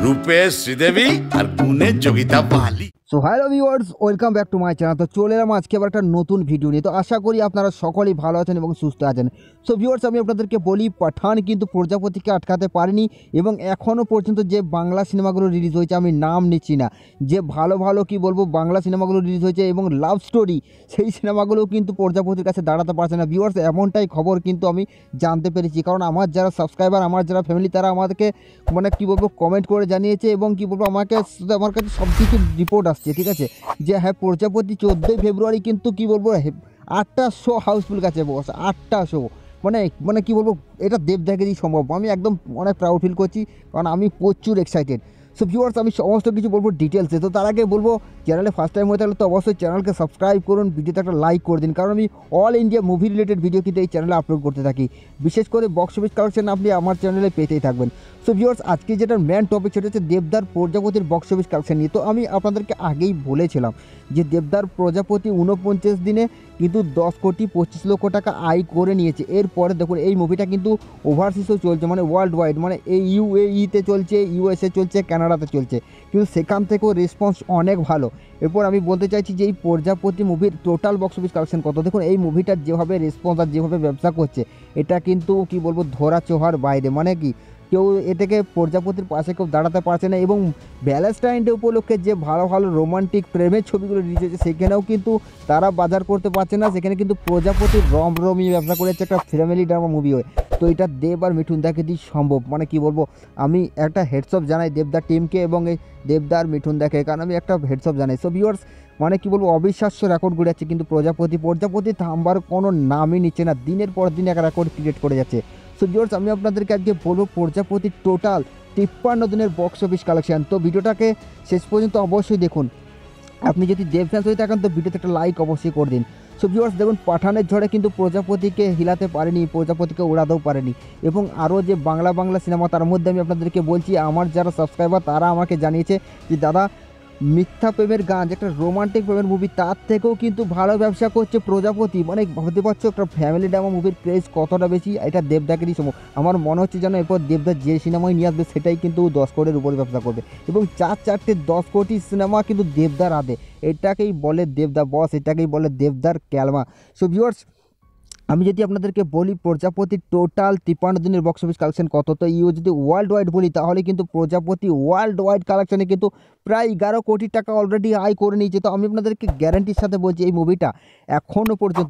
রূপে শ্রীদেবী আর গুণে যোগিতা বালি। So hello viewers, welcome back to my channel. তো চলে এলাম আজকে আবার একটা নতুন ভিডিও নিয়ে। তো আশা করি আপনারা সকলেই ভালো আছেন এবং সুস্থ আছেন। সো ভিউয়ার্স, আমি আপনাদেরকে বলি, পাঠান কিন্তু প্রজাপতিকে আটকাতে পারেনি এবং এখনও পর্যন্ত যে বাংলা সিনেমাগুলো রিলিজ হয়েছে, আমি নাম নিচ্ছি না, যে ভালো ভালো কি বলবো বাংলা সিনেমাগুলো রিলিজ হয়েছে এবং লাভ স্টোরি, সেই সিনেমাগুলো কিন্তু প্রজাপতির কাছে দাঁড়াতে পারছে না। ভিউয়ার্স, এমনটাই খবর কিন্তু আমি জানতে পেরেছি, কারণ আমার যারা সাবস্ক্রাইবার, আমার যারা ফ্যামিলি, তারা আমাদেরকে মানে কি বলবো কমেন্ট করে জানিয়েছে এবং কি বলবো আমার কাছে সব কিছু রিপোর্ট আসছে, ঠিক আছে, যে হ্যাঁ প্রজাপতি 14ই ফেব্রুয়ারি কিন্তু কি বলবো 8টা শো হাউসফুল কাছে বসে, 8টা শো, মানে মানে কি বলবো, এটা দেবদাকেরই সম্ভব। আমি একদম অনেক প্রাউড ফিল করছি, কারণ আমি প্রচুর এক্সাইটেড। সো ভিউয়ার্স, আমি সমস্ত কিছু বলবো ডিটেলসে। তো তার আগে বলবো, চ্যানেলে ফার্স্ট টাইম হয়ে থাকলে তো অবশ্যই চ্যানেলকে সাবস্ক্রাইব করুন, ভিডিওতে একটা লাইক করে দিন, কারণ আমি all India movie related video কিন্তু এই চ্যানেলে আপলোড করতে থাকি। বিশেষ করে বক্স অফিস কালেকশন আপনি আমার চ্যানেলে পেতেই থাকবেন। সো ভিউয়ার্স, আজকে যেটা মেন টপিক সেটা হচ্ছে দেবদার প্রজাপতির বক্স অফিস কালেকশন নিয়ে। তো আমি আপনাদেরকে আগেই বলেছিলাম যে দেবদার প্রজাপতি 49 দিনে কিন্তু 10 কোটি 25 লক্ষ টাকা আয় করে নিয়েছে। এরপরে দেখুন, এই মুভিটা কিন্তু ওভারসিসও চলছে, মানে ওয়ার্ল্ড ওয়াইড, মানে এই ইউএইতে চলছে, ইউএসএ চলছে, কানাডাতে চলছে, কিন্তু সেখান থেকেও রেসপন্স অনেক ভালো। এরপর আমি বলতে চাইছি যে এই প্রজাপতি মুভির টোটাল বক্স অফিস কালেকশন কত। দেখুন, এই মুভিটার যেভাবে রেসপন্স আর যেভাবে ব্যবসা করছে, এটা কিন্তু কি বলবো ধরা ছোঁয়ার বাইরে। মানে কি, কেউ এ থেকে প্রজাপতির পাশে কেউ দাঁড়াতে পারছে না। এবং ভ্যালেন্টাইন ডে উপলক্ষে যে ভালো ভালো রোমান্টিক প্রেমের ছবিগুলো রিলিজ হয়েছে, সেখানেও কিন্তু তারা বাজার করতে পারছে না। সেখানে কিন্তু প্রজাপতির রমরমি ব্যবসা করেছে, একটা ফ্যামিলি ড্রামা মুভি হয়। তো এটা দেব আর মিঠুন দাকে দিয়ে সম্ভব। মানে কি বলবো, আমি একটা হেডসঅপ জানাই দেবদার টিমকে এবং এই দেবদার মিঠুন দাকে, কারণ আমি একটা হেডসঅপ জানাই। সো ভিউয়ার্স, মানে কি বলবো, অবিশ্বাস্য রেকর্ড গড়ে যাচ্ছে কিন্তু প্রজাপতি থামবার কোনো নামই নিচ্ছে না, দিনের পর দিন এক রেকর্ড ক্রিয়েট করে যাচ্ছে। সো ভিউয়ার্স, আমি আপনাদেরকে আজকে বলবো প্রজাপতির টোটাল 53 দিনের বক্স অফিস কালেকশন। তো ভিডিওটাকে শেষ পর্যন্ত অবশ্যই দেখুন। আপনি যদি দেব ফ্যান্স হয়ে থাকেন তো ভিডিওতে একটা লাইক অবশ্যই করে দিন। সো ভিউয়ার্স, দেখুন, পাঠানের ঝড়ে কিন্তু প্রজাপতিকে হিলাতে পারেনি, প্রজাপতিকে উড়াতেও পারেনি। এবং আরও যে বাংলা সিনেমা, তার মধ্যে আমি আপনাদেরকে বলছি, আমার যারা সাবস্ক্রাইবার তারা আমাকে জানিয়েছে যে দাদা, মিথ্যা প্রেমের গান, একটা রোমান্টিক প্রেমের মুভি, তার থেকেও কিন্তু ভালো ব্যবসা করছে প্রজাপতি। মানে ভাবতে পারছো একটা ফ্যামিলি ড্রামা মুভির ক্রেজ কতটা বেশি। এটা দেবদাকেরই সম্ভব। আমার মনে হচ্ছে যেন এরপর দেবদা যে সিনেমায় নিয়ে আসবে সেটাই কিন্তু 10 কোটির উপরে ব্যবসা করবে এবং 4-4টে 10 কোটি সিনেমা কিন্তু দেবদার হাতে। এটাকেই বলে দেবদা বস, এটাকেই বলে দেবদার ক্যালমা। সো ভিউয়ার্স, আমি যদি আপনাদেরকে বলি প্রজাপতির টোটাল 53 দিনের বক্স অফিস কালেকশন কত, তো যদি ওয়ার্ল্ড ওয়াইড বলি তাহলে কিন্তু প্রজাপতি ওয়ার্ল্ড ওয়াইড কালেকশনে কিন্তু প্রায় 11 কোটি টাকা অলরেডি আয় করে নিয়েছে। তো আমি আপনাদেরকে গ্যারান্টির সাথে বলছি, এই মুভিটা এখনও পর্যন্ত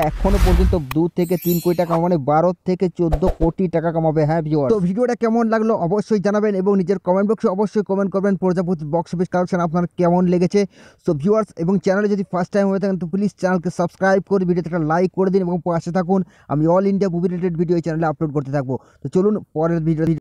2 থেকে 3 কোটি টাকা, মানে 12 থেকে 14 কোটি টাকা কামাবে। হ্যাঁ ভিউয়ার্স, তো ভিডিওটা কেমন লাগলো অবশ্যই জানাবেন এবং নিজের কমেন্ট বক্সে অবশ্যই কমেন্ট করবেন প্রজাপতির বক্স অফিস কালেকশন আপনার কেমন লেগেছে। সো ভিউয়ার্স, এবং চ্যানেলে যদি ফার্স্ট টাইম হয়ে থাকেন তো প্লিজ চ্যানেলকে সাবস্ক্রাইব করে ভিডিওতে একটা লাইক করে দিন এবং পাশে থাকুন। আমি all India movie related video এই চ্যানেলে আপলোড করতে থাকবো। তো চলুন পরের ভিডিও